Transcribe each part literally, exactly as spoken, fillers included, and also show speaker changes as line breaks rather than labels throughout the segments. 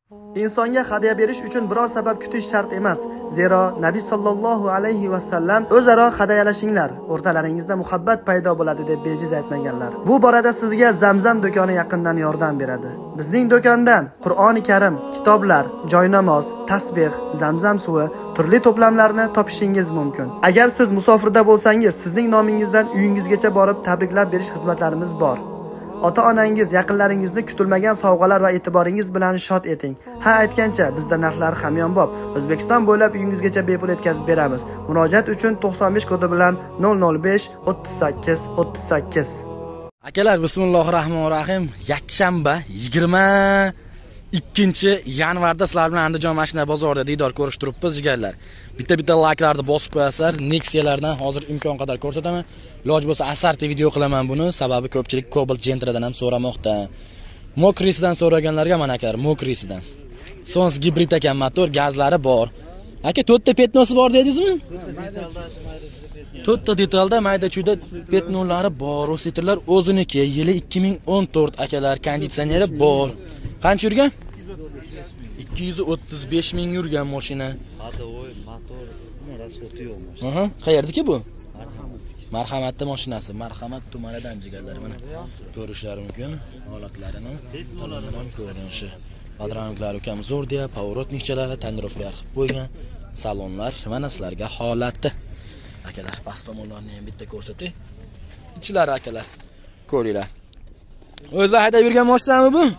Insonga hadya berish uchun biror sabab kutish shart emas. Zero Nabiy sallallohu alayhi va sallam o'zaro hadyalashinglar, o'rtalaringizda muhabbat paydo bo'ladi deb bejiz aytmaganlar. Bu borada sizga Zamzam do'koni yaqindan yordam beradi. Bizning do'kondan Qur'oni Karim, kitoblar, joynamoz, tasbih, Zamzam suvi, turli to'plamlarni topishingiz mumkin. Agar siz musofirda bo'lsangiz, sizning nomingizdan uyingizgacha borib tabriklab berish xizmatlarimiz bor. Ota-onangiz, yaqinlaringizni kutilmagan sovg'alar va e'tiboringiz bilan shod eting. Ha aytgancha, bizda narxlar hamyonbop. O'zbekiston bo'ylab uyingizgacha bepul yetkazib beramiz. Murojaat uchun to'qson besh kodi bilan nol nol besh o'ttiz sakkiz o'ttiz sakkiz.
Akalar, bismillahirrohmanirrohim. Yakshanba yigirma ikkinchi yanvarda sizlar bilan Andijon mashina bozorida diydor ko'rish turibmiz, jigarlar. Bitta-bitta layklarni bosib qo'yasizlar. Nexia'lardan hozir imkon qadar ko'rsataman. Iloj bo'lsa asarti video qilaman buni, sababi ko'pchilik Cobalt Gentra'dan ham so'ramoqda. Mokrisidan so'raganlarga mana akalar, Mokrisidan. Sons gibrid ekan motor, gazlari bor. Aka, to'rtta petnosi bor dedingizmi? to'rtta detalda mayda-chuyda petnolari bor. Rositrlar o'ziniki, yili ikki ming o'n to'rt akalar, konditsioneri bor. Qancha yurgan? ikki yuz o'ttiz besh ming yurgan mashina.
Hadovoy motor rasxoti yo'q mashina.
Aha, qayerdiki bu? Marhamatli mashinasi, Marhamat tumanidan jigarlar, mana ko'rishlari mumkin holatlarini, tomonidan ko'rinishi. Padranklar ukam zo'r deya, pоворotnikchalari, tonirovkalar qilib qo'ygan, salonlar mana sizlarga holati. Akalar, past tomonlarni ham bitta ko'rsatay. Ichlari akalar, ko'ringlar. O'zi haydab yurgan mashinami bu?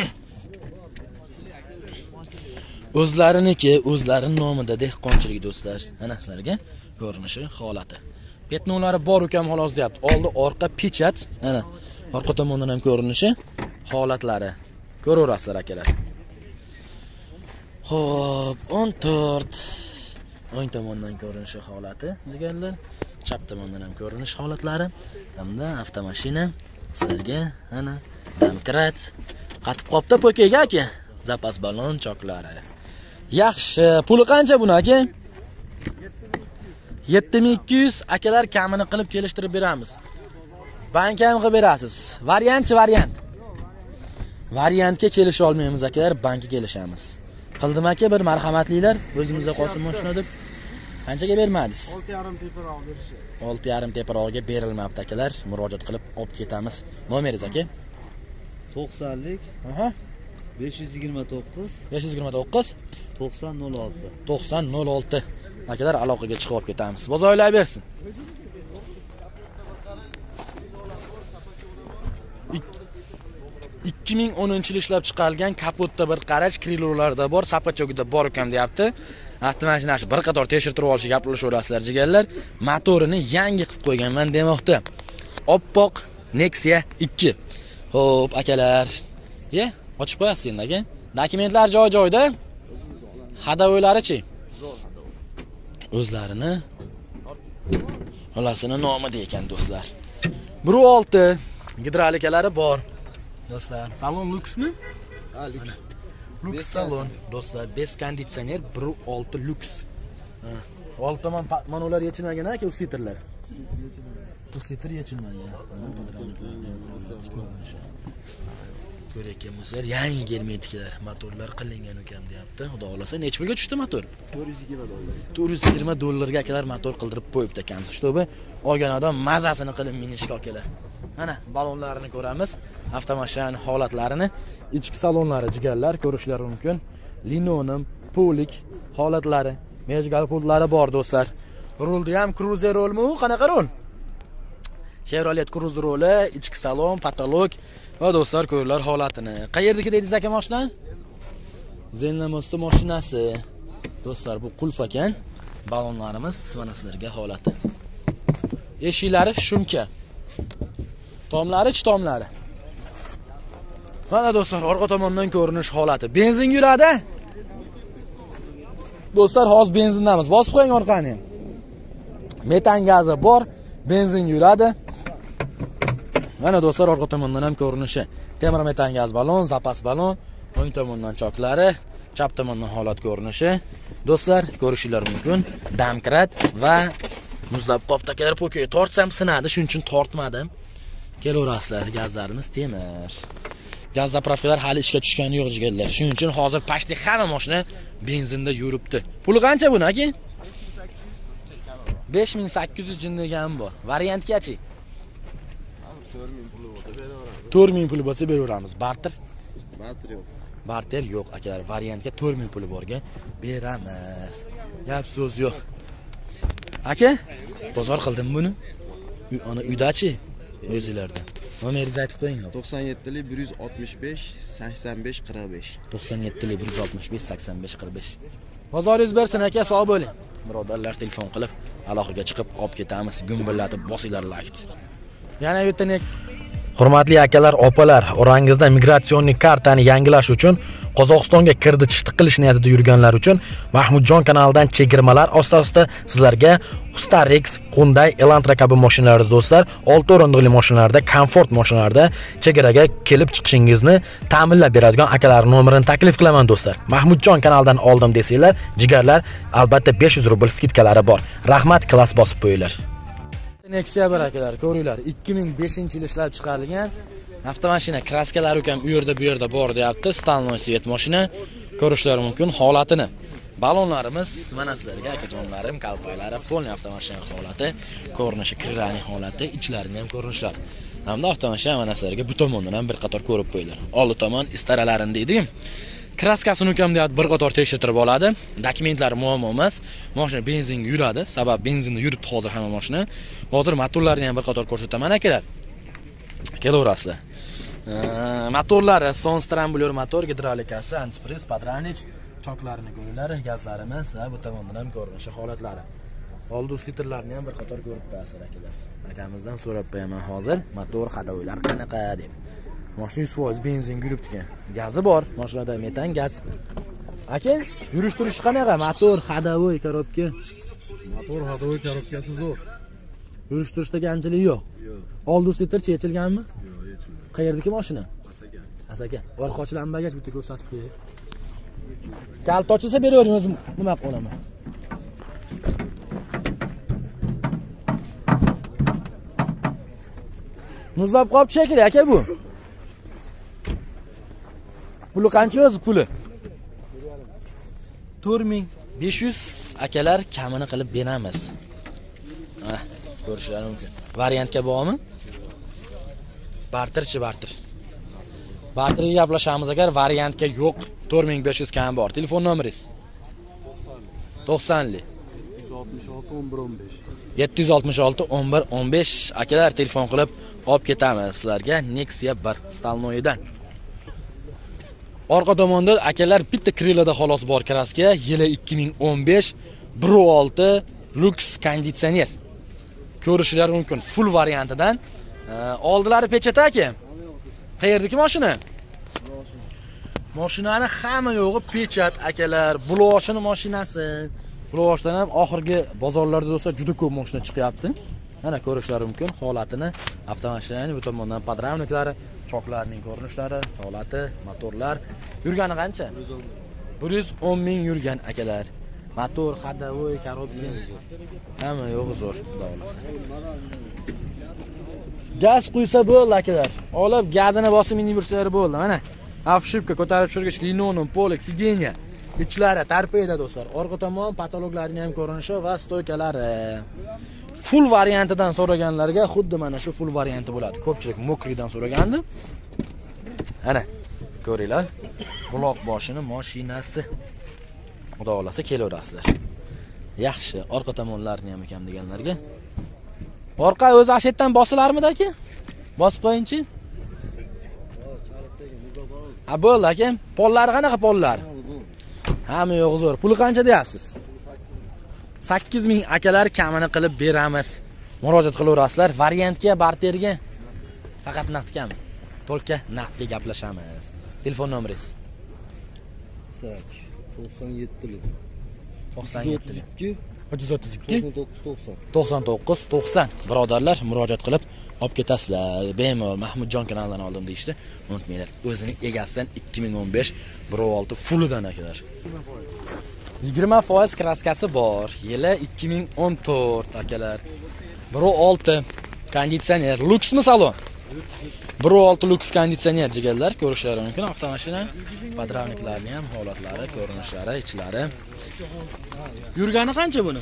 O'zlariniki, o'zlarining nomida dehqonchilik do'stlar. Mana sizlarga ko'rinishi, holati. Petnolari bor ukam xolos deyapti. Oldi, orqa pechat, mana orqa tomondan ham ko'rinishi, holatlari. Ko'raverasizlar akalar. Xo'p, o'n to'rt o'ng tomondan ko'rinishi, holati, jigarlar. Chap tomondan ham ko'rinish holatlari. Hamda avtomashina sizlarga mana damkrat qatib qopda po'kaga aka. Zapas balon choklari. Yaxshi, puli qancha buni aka? yetti ming ikki yuz akalar, kamini qilib kelishtirib beramiz. Bank ham qilib berasiz. Variantchi variant. Variantga kelisha olmaymiz akalar, bankka kelishamiz. Qildim aka, bir marhamatlilar, o'zimizda qolsin mashina deb. Qanchaga bermadingiz? olti yarim teparoq berishdi. olti yarim teparoqga berilmabdi akalar. Murojaat qilib olib ketamiz. Nomeringiz aka?
to'qsonlik.
Aha.
besh yuz yigirma to'qqiz
besh yuz yigirma to'qqiz
to'qson nol olti
to'qson nol olti. Akalar, aloqaga chiqib olib ketamiz. Bozorlar bersin. ikki ming o'ninchi yil ishlab chiqarilgan kapotda bir qarach, krilolarda bor, sapachogida bor ekan deyapti. Avtomashinasi bir qator tekshirtirib olish gaplashaverasizlar jigarlar. Motorini yangi qilib qo'yganman demoqda. Oppoq Nexia ikki. Xo'p, akalar. Ye, ochib qo'yasiz endi aka. Dokumentlar joy-joyda. Hadovoylari-chi? O'zlarini olasini nomida ekan do'stlar. bir olti gidrolikalari bor. Do'stlar, salon luksmi?
Ha, luks.
Luks salon. Do'stlar, bez konditsioner bir olti luks. Ha. Old tomon manolar yechilmagan aka, usitrlar. Usitr yechilmagan. Ko'rayotganmizlar, yangi gelmaydilar. Motorlar qilingan ekan deyapti. Xudo xolasa, necha pulga tushdi motor?
to'rt yuz yigirma dollar.
to'rt yuz yigirma dollarga akalar motor qildirib qo'yibdi ekan. Shtobi olgan odam mazasini qilib minishga akalar. Mana balonlarini ko'ramiz, avtomashinaning holatlarini, ichki salonlari jigarlar ko'rishlari mumkin. Linonim, polik holatlari, mejgal pullari bor do'stlar. Rulda ham Cruiser rolmi u? Qanaqa rol? Chevrolet Cruiser roli, ichki salon, patolog va do'stlar ko'rlar holatini. Qayerdagi dedingiz aka mashina? Zenlamosda mashinasi. Do'stlar, bu qulf ekan. Balonlarimiz mana sizlarga holati. Eshiklari shumka. Tomlari, chitomlari. Mana do'stlar, orqa tomondan ko'rinish holati. Benzin yuradi. Do'stlar, hozir benzindamiz. Bosib qo'ying orqani. Metan gazi bor, benzin yuradi. Mana do'stlar, orqa tomondan ham ko'rinishi. Temir metan gaz balon, zapas balon, o'ng tomondan choklari, chap tomondan holat ko'rinishi. Do'stlar, ko'rishingiz mumkin. Damkrat va muzlab qopdakalar po'kaga tortsam sinadi, shuning uchun tortmadim. Kelaverasizlar, gazlarimiz temir. Gaz zapravkalar hali ishga tushgani yo'q jigarlar. Shuning uchun hozir pashti hamma mashina benzinda yuribdi. Puli qancha buni aka? besh ming sakkiz yuz jinnigan bor. Variantgachi? to'rt ming puli bo'lsa beraveramiz. Barter?
Barter yo'q.
Barter yo'q akalar. Variantga to'rt ming puli borga beramiz. Gap so'z yo'q. Aka, bozor qildim buni. Ana uydachi? O'zingizlarda. Nomeringizni aytib qo'ying.
to'qson yetti bir yuz oltmish besh sakson besh qirq besh.
to'qson yetti bir yuz oltmish besh sakson besh qirq besh. Bozoringiz bersin aka, sog' bo'ling. Birodarlar telefon qilib, aloqaga chiqib olib ketamiz. Gumbillatib bosinglar like. Yana bitta nek. Hurmatli akalar, opalar, orangizda migratsion kartani yangilash uchun Qozog'istonga kirdi chiqdi qilish niyatida yurganlar uchun Mahmudjon kanalidan chegirmalar asosida sizlarga Starex, Hyundai, Elantra kabi mashinalarda do'stlar, olti o'rindiqli mashinalarda, komfort mashinalarda chegaraga kelib chiqishingizni ta'minlab beradigan akalar nomerini taklif qilaman do'stlar. Mahmudjon kanalidan oldim desanglar, jigarlar albatta besh yuz rubl skidkalari bor. Rahmat, klass bosib qo'yinglar. Nexia bir akalar, ko'ringlar, ikki ming beshinchi yil ishlab chiqarilgan avtomashina, kraskalari ham u yerda bu yerda bor deyapti. Stalnoy svet mashina. Ko'rishlari mumkin holatini. Balonlarimiz mana sizlarga akajonlarim, kalpaylari, polni avtomashina holati, ko'rinishi kirrani holati, ichlarini ham ko'rinishlari. Hamda avtomashina mana sizlarga bu tomondan ham bir qator ko'rib qo'yinglar. Oldi tomon istaralarini deydi. Kraskasini ham deyapti, bir qator tekshirtirib oladi. Dokumentlari muammo emas. Mashina benzinga yuradi. Sabab benzinda yuribdi hozir hamma mashina. Hozir motorlarini ham bir qator ko'rsataman akalar. Kelaverasizlar. Motorlari son strambuler motor, gidrolikasi, antispris, padranik, choklarini ko'ringlar, gazlarimiz, bu tomondan ham ko'rinishi holatlari. Oldi sitrlarni ham bir qator ko'rib qo'yasizlar akalar. Akamizdan so'rab qo'yaman hozir, motor xadoylar qanaqa deb. Mashina yuz foiz benzin yuribdi ekan. Gazi bor, mashinada metan gaz. Aka, yurish turish qanaqa? Motor xadovoy korobka.
Motor xadovoy korobkasi zo'r.
Yurish turishda kamchilik yo'q.
Yo'q.
Oldi sitrchi yechilganmi?
Yo'q, yechilmagan.
Qayerdagi mashina?
Asaka.
Asaka. Orqachilar bagaj bitta ko'rsatib qo'ying. Kalt ochilsa beravering, o'zim nima qilaman. Muzlab qolib shekilli aka bu. Puli qancha o'zi puli? to'rt ming besh yuz akalar kamini qilib beramiz. Mana ko'rishlari mumkin. Variantga bormi? Barterchi barter. Barterga gaplashamiz agar variantga yo'q, to'rt ming besh yuz kam bor. Telefon nomeringiz? to'qson yetti yuz oltmish olti o'n bir o'n besh akalar telefon qilib olib ketamiz sizlarga Nexia bir Stalnoydan. Orqa tomonda akalar bitta Krillada xolos bor kraska, yili ikki ming o'n besh bir olti Lux konditsioner. Ko'rishlari mumkin full variantidan. Oldilari pechata aka. Qayerdagi mashina? Mashinani hamma yo'g'i pechat akalar. Buloshini mashinasi. Buloshdan ham oxirgi bozorlarda bo'lsa juda ko'p mashina chiqyapti. Mana ko'rishlari mumkin holatini, avtomashinaning bu tomondan podramniklari, choklarining ko'rinishlari, holati, motorlar. Yurgani qancha? bir yuz o'n ming yurgan akalar. Motor, xadovoy, korobka. Hamma yo'g'i zo'r, xudo xolasa. Gaz quysa bo'ldi akalar. Olib gazini bosib minib yursalar bo'ldi. Mana afshipka ko'tarib tushirgich, linoleum, polek, sidenya, ichlari tarpeyda do'stlar. Orqa tomon patologlarining ham ko'rinishi va stoykalari. Full variantidan so'raganlarga xuddi mana shu full varianti bo'ladi. Ko'pchilik mokridan so'ragandi. Ana, ko'ringlar. Buloq boshini mashinasi. Xudo xolasa kelaverasizlar. Yaxshi, orqa tomonlarini ham ekan deganlarga. Orqa o'zi ashetdan bosilarmidi aka? Bosib qo'yingchi. Ha bo'ldi aka. Pollari qanaqa pollar? Hamma yo'q zo'r. Puli qancha deyapsiz? sakkiz ming akalar kamini qilib beramiz. Murojaat qilaverasizlar. Variantga, barterga faqat naqdgan. To'lka naqdga gaplashamiz. Telefon nomeringiz?
Tak. to'qson yetti
to'qson yetti uch yuz o'ttiz ikki
to'qson
to'qson to'qqiz to'qson. Birodarlar, murojaat qilib olib ketasizlar. Bemalol Mahmudjon kanalidan oldim deyishdi. Unutmanglar. O'zining egasidan ikki ming o'n besh bir olti fullidan akalar. yigirma foiz kraskasi bor. Yili ikki ming o'n to'rt akalar. bir olti konditsioner. Luksmi salon? bir nuqta olti Lux konditsioner jigarlar ko'rishlari mumkin. Avtomashina podravniklarini ham holatlari, ko'rinishlari, ichlari. Yurgani qancha buni?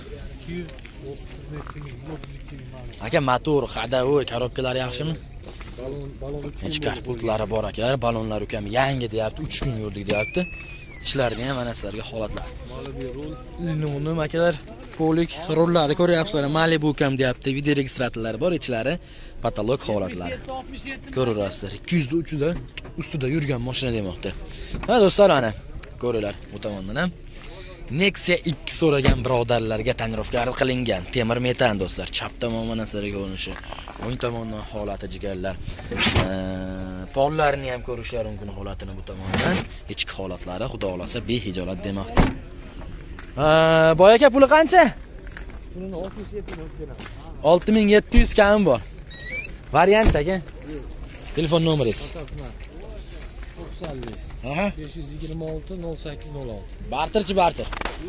Aka motor, hadovoy, korobkalari yaxshimi?
Balon, balon uchun.
Ichki kapultlari bor akalar, balonlar ukam yangi deyapti, uch kun yurdik deyapti. Ishlarida ham mana sizlarga holatlar.
Malibu rul.
Nima akalar, polik rullarni ko'ryapsizlar. Malibu ukam deyapti, video registratorlari bor, ichlari patolog holatlari. Ko'rasizlar, ikki yuz uch da ustida yurgan mashina demoqda. Ha do'stlar, ana ko'ringlar, bu tomondan ham Nexia ikki so'ragan birodarlarga tonirovka qilingan temir metan do'stlar. Chap tomon mana sizlarga ko'rinishi. O'ng tomondan holati jigarlar. Pollarni ham ko'rishlari mumkin holatini bu tomondan. Ichki holatlari xudo xolasa behijolat demoqda. Boy aka puli qancha?
Pulini olti yuz yetti ming beramiz.
olti ming yetti yuz kam bor. Variant aka? Telefon nomeringiz?
to'qson besh.
Aha.
besh yuz yigirma olti nol sakkiz nol olti.
Barterchi barter.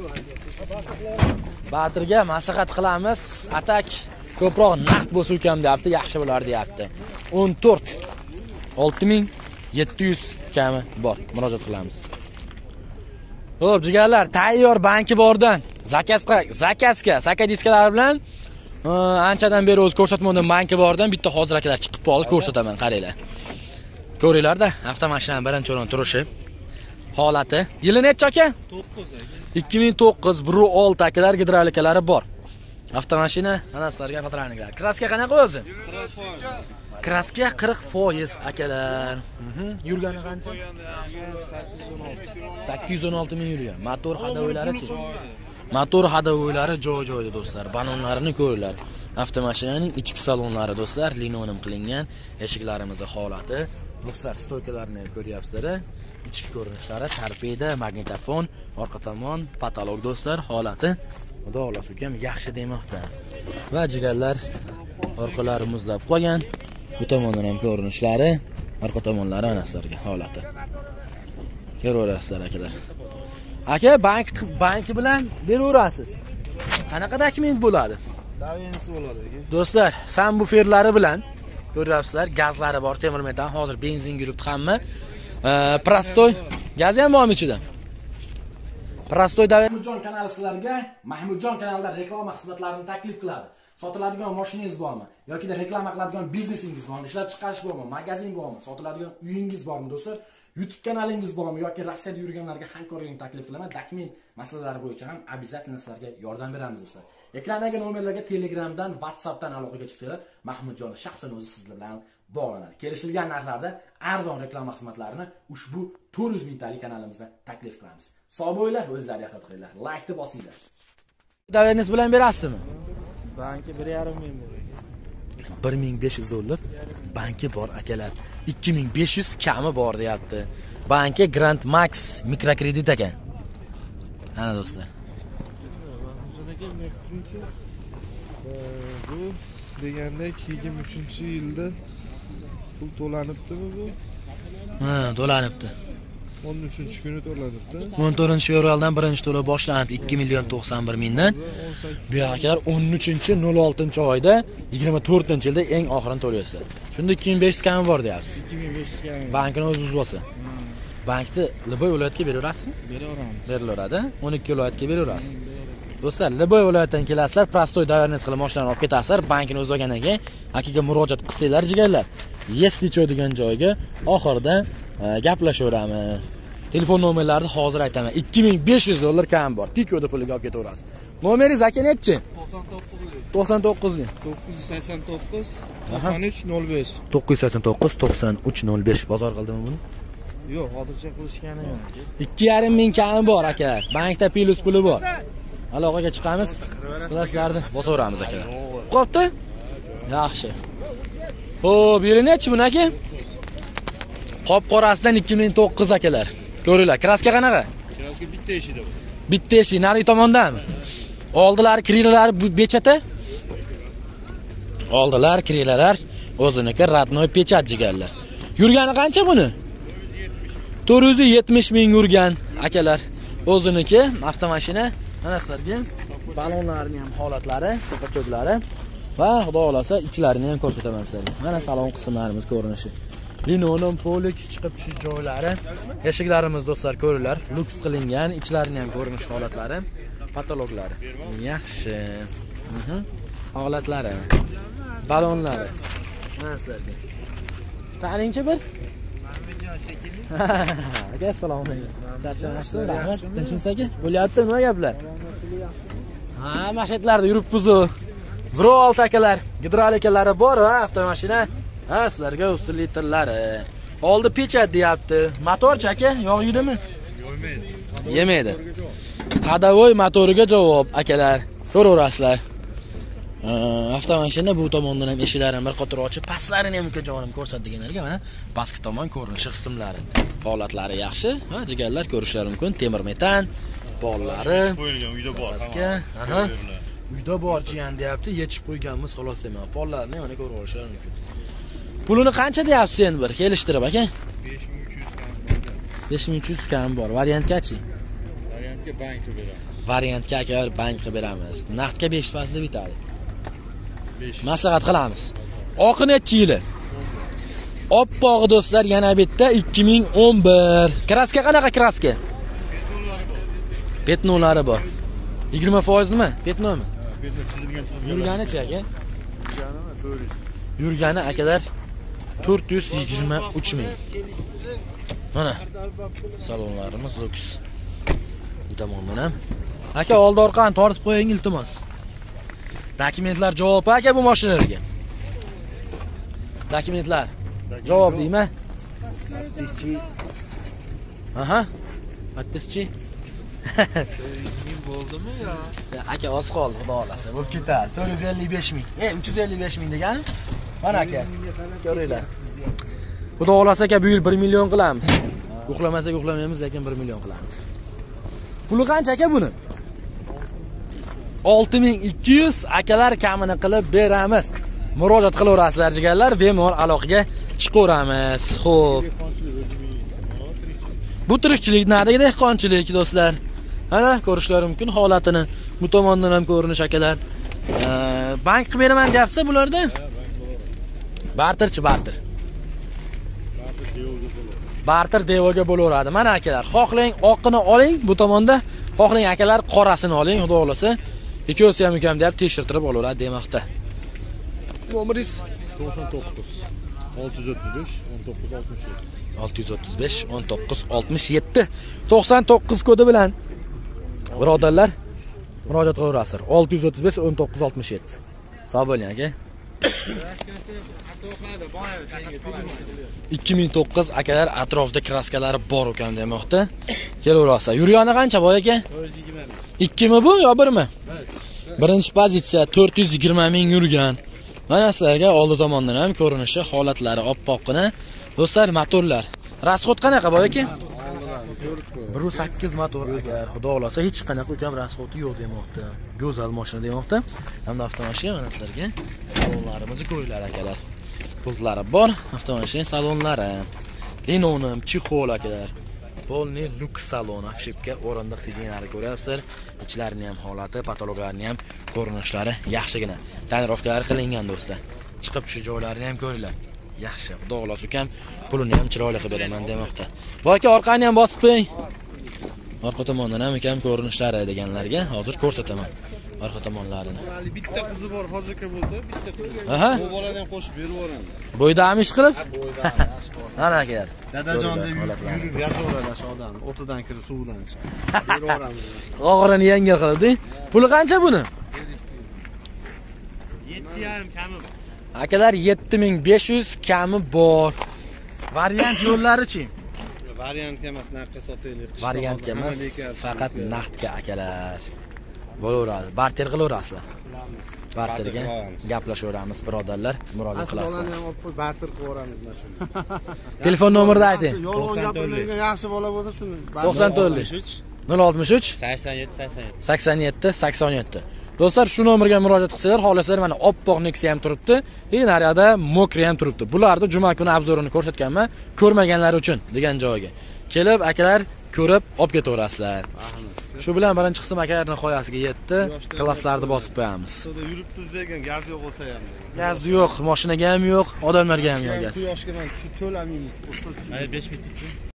Barterga maslahat qilamiz. Atak ko'proq naqd bo'lsa ukam deyapti, yaxshi bo'lar deyapti. o'n to'rt olti ming yetti yuz kami bor. Murojaat qilamiz. Xo'p, jigarlar, tayyor banki bordan zakazga, zakazga, sakadiskalar bilan anchadan beri o'z ko'rsatmadim banki bordan bitta hozir akalar chiqib qoldi, ko'rsataman, qaranglar. Ko'ringlar-da, avtomashinaning birinchi o'rin turishi, holati. Yili necha aka?
to'qqiz aka.
ikki ming to'qqiz bir nuqta olti akalar gidravlikalari bor. Avtomashina ana sizlarga patronliklar. Kraska qanaqa o'zi?
qirq foiz.
Kraska qirq foiz akalar. Mhm. Yurgani qancha? sakkiz yuz o'n olti ming yurgan. Motor hadovoylari-chi? Motor hadovoylari joy-joyda do'stlar. Balonlarini ko'ringlar. Avtomashinaning ichki salonlari do'stlar linoleum qilingan, eshiklarimizni holati. Do'stlar, stoykalarni ko'ryapsizlar. Ichki ko'rinishlari, torpeda, magnitofon, orqa tomon, patolog do'stlar, holati. Xudo xolasa ukam yaxshi demoqda. Va jigarlar, orqalari muzlab qolgan. Bu tomondan ham ko'rinishlari, orqa tomonlari ana sizlarga holati. Ko'raverasizlar akalar. Aka, bank banki bilan beraverasiz. Qanaqa dokument bo'ladi?
Davensi bo'ladi aka.
Do'stlar, subwooferlari bilan ko'ryapsizlar, gazlari bor, temir metan, hozir benzin yuribdi hamma. Prostoy, gaz ham bormi ichida? Prostoy Mahmudjon kanali sizlarga Mahmudjon kanalida reklama xizmatlarini taklif qiladi. Sotiladigan mashinangiz bormi? yoki da reklama qiladigan biznesingiz bormi? Ishlab chiqarish bormi? Magazin bormi? Sotiladigan uyingiz bormi do'stlar? YouTube kanalingiz bormi yoki Rossiyada yurganlarga hamkorlikni taklif qilaman. Dokument masalalari bo'yicha ham обязательно sizlarga yordam beramiz do'stlar. Ekrandagi nomerlarga Telegramdan, WhatsAppdan aloqaga chiqsanglar, Mahmudjon shaxsan o'zi sizlar bilan bog'lanadi. Kelishilgan narxlarda arzon reklama xizmatlarini ushbu to'rt yuz mingtalik kanalimizda taklif qilamiz. Sog' bo'linglar, o'zlariga ehtiyot qilinglar. Like-ni bosinglar. Daveriniz bilan berasizmi?
Banki bir yarim ming bo'ladi.
bir ming besh yuz dollar banki bor akalar. ikki ming besh yuz kami bor deyapti. Banki Grand Max mikrokredit ekan. Ana do'stlar.
Bu degandek yigirma uchinchi yilda pul to'lanibdimi bu?
Ha, to'lanibdi.
o'n uchinchi kuni to'lanibdi.
o'n to'rtinchi fevraldan birinchi to'lov boshlanibdi ikki million to'qson bir mingdan. Bu yoqlar o'n uchinchi nol oltinchi oyda yigirma to'rtinchi yilda eng oxirini to'laysiz. Shunda ikki ming besh yuz kami bor deyapsiz.
ikki ming besh yuz kami.
Bankni o'zingiz bo'lsa. Bankni Liboy viloyatiga beraverasizmi?
Beraveramiz.
Berilaveradi. o'n ikki viloyatga beraverasiz. Do'stlar, Liboy viloyatidan kelasizlar, prostoy daverniz qilib mashinani olib ketasizlar, bankini o'z olgandan keyin akaga murojaat qilsanglar jigarlar. Если cho degan joyga oxirida gaplashaveramiz. Telefon nomerlarini hozir aytaman. ikki ming besh yuz dollar kam bor. Tikoda puliga olib ketaverasiz. Nomeringiz aka nechi?
to'qson to'qqiz.
to'qson to'qqizlik.
to'qqiz yuz sakson to'qqiz to'qson uch nol besh.
to'qqiz yuz sakson to'qqiz to'qson uch nol besh. Bozor qildimi buni?
Yo'q, hozircha qilishgani yo'q.
ikki yarim ming kami bor aka. Bankda plus puli bor. Aloqaga chiqamiz. Plaslarni bosaveramiz akalar. Qopti? Yaxshi. Xo'p, yili nechi buni aka? Qop qorasidan ikki ming to'qqiz akalar. Ko'ringlar, kraska qanaqa?
Kraska bitta eshikda bor.
Bitta eshik, nari tomondami? Oldilari, kirilalari bechata? Oldilar, kirilalar o'ziniki radnoy pechat jigarlar. Yurgani qancha buni? to'rt yuz yetmish ming yurgan akalar. O'ziniki avtomashina. Mana sizlarga balonlarning ham holatlari, cho'pa-cho'plari va xudo xolasa ichlarini ham ko'rsataman sizlarga. Mana salon qismlarimiz ko'rinishi. Linoleum polik chiqib tushish joylari. Eshiklarimiz do'stlar ko'ringlar, luks qilingan, ichlarini ham ko'rinish holatlari, patologlari. Yaxshi. Mhm. Holatlari. Balonlari. Mana sizlarga. Taningchi bir? Aka, assalomu alaykum. Charchamasizmi? Rahmat. Tinchmisiz aka? Bo'lyapti, nima gaplar? Ha, mashinlarda yuribmiz-ku. Bro alt akalar, gidrolikalari bor va avtomashina. Ha, sizlarga usul litrlari. Oldi pechat deyapti. Motorchi aka, yog' yudimi? Yo'maydi. Yemaydi. Hadavoy motoriga javob akalar. Ko'raverasizlar. Avtomashina bu tomondan ham eshiklarini bir qator ochib, pastlarini ham ukajonim ko'rsatganlarga mana pastki tomon ko'rinishi qismlari. Holatlari yaxshi. Ha, jigarlar ko'rishlari mumkin. Temir metan, pollari.
Qo'yilgan uyda bor.
Pastga, aha. Uyda bor jiyan deyapti, yechib qo'yganmiz xolos deyman. Pollarni mana ko'rib olishlari mumkin. Pulini qancha deyapsiz endi bir kelishtirib aka? besh ming uch yuz kam bor. Variantgachi?
Variantga bank qilib beramiz.
Variantga aka bank qilib beramiz. Naqdga besh pasda bitadi. Maslahat qilamiz. Oqi necha yili? Oppoq do'stlar, yana bitta ikki ming o'n bir. Kraska qanaqa kraska? Petnolari bor. yigirma foiz nimi? Petnomi? Yurgani-chi aka? Yurgani akalar to'rt yuz yigirma uch ming. Mana salonlarimiz luks. Bu tomondan ham. Aka, oldi orqani tortib qo'ying iltimos. Dokumentlar javob aka bu mashinalarga. Dokumentlar javob deymi? Aha. Подписчи.
Bo'ldimi yo?
Aka, oz qoldi, xudo xolasa. Bo'lib ketadi. to'rt yuz ellik besh ming. E, uch yuz ellik besh ming degan. Mana aka. Ko'ringlar. Xudo xolasa aka, bu yil bir million qilamiz. Uxlamasak uxlamaymiz, lekin bir million qilamiz. Puli qancha aka buni? olti ming ikki yuz akalar kamini qilib beramiz. Murojaat qilaverasizlar jigarlar, bemalol aloqaga chiqaveramiz. Xo'p. Bu tirikchilik nariga dehqonchilik do'stlar. Mana ko'rishlari mumkin holatini. Bu tomondan ham ko'rinish akalar. Bank qilib beraman deyapsiz bularda? Barterchi, barter. Barter devoga bo'laveradi. Mana akalar, xohlang oqini oling, bu tomonda xohlang akalar qorasini oling, xudo xolasa. Ikkosi ham ukam deb tekshirtirib olaveradi demoqda. Nomeringiz
to'qson to'qqiz olti yuz o'ttiz besh o'n to'qqiz oltmish yetti.
olti yuz o'ttiz besh o'n to'qqiz oltmish yetti. to'qson to'qqiz kodi bilan birodarlar murojaat qilaverasizlar. olti yuz o'ttiz besh o'n to'qqiz oltmish yetti. Sog' bo'ling aka. ikki ming to'qqiz akalar atrofida kraskalari bor ekan demoqda. Kelaverasizlar. Yurgani qancha boy aka? ikki mi bu yo bir mi? Birinchi pozitsiya to'rt yuz yigirma ming yurgan. Mana sizlarga oldi tomondan ham ko'rinishi, holatlari oppoqqina. Do'stlar, motorlar. Rasxod qanaqa boy aka? bir yuz sakkiz motor agar xudo xolasa hech qanaqa ukam rasxodi yo'q demoqda. Go'zal mashina demoqda. Hamda avtomashina mana sizlarga salonlarimizni ko'ringlar akalar. Pultlari bor, avtomashina salonlari. Linoleum, chexol akalar. Polni luks salon, afshipka, o'rindiq sidinlari ko'ryapsizlar. Ichlarini ham holati, patologlarini ham ko'rinishlari yaxshigina. Tonirovkalar qilingan do'stlar. Chiqib shu joylarini ham ko'ringlar. Yaxshi, xudo xolasa ukam pulini ham chiroyli qilib beraman demoqda. Bu aka orqani ham bosib qo'ying. Orqa tomondan ham ukam ko'rinishlari deganlarga hozir ko'rsataman. Orqa tomonlarini.
Bitta qizi bor, hozircha bo'lsa, bitta qizi.
Aha.
Bu bolani ham qo'shib berib yuboramiz.
Bo'ydami ish qilib?
Bo'ydan, yaxshi bor.
Mana aka.
Dadajon deb yurib yashaveradi shu odam. O'tidan kirib suvdan chiqib. Beraveramiz.
Og'irini yengil qilibdi. Puli qancha buni?
yetti yarim kami bor.
Akalar yetti ming besh yuz kami bor. Variant yo'llari-chi?
Variantga emas, naqdga sotaylik.
Variantga emas, faqat naqdga akalar. Bo'laveradi. Barter qilaverasizlar. Barterga gaplashaveramiz birodarlar, murojaat qilasizlar.
Bolani ham olib qo'y, barter qilaveramiz mana shuni.
Telefon nomerni ayting.
Yolg'on gapirgan yaxshi bola bo'lsa shuni.
to'qson to'rt nol oltmish uch
sakson yetti sakson yetti
sakson yetti sakson yetti. Do'stlar, shu nomerga murojaat qilsanglar, xohlasanglar mana oppoq Nexia ham turibdi, и naryoqda Mokri ham turibdi. Bularni juma kuni obzorini ko'rsatganman, ko'rmaganlar uchun degan joyga. Kelib akalar ko'rib olib ketaverasizlar. Shu bilan birinchi qism aka nihoyasiga yetdi. Klasslarni bosib qo'yamiz.
Suvda yuribmiz degan gaz yo'q bo'lsa ham.
Gaz yo'q, mashinaga ham yo'q, odamlarga ham yo'q gaz.
Quyoshga man to'lamaymiz.
besh ming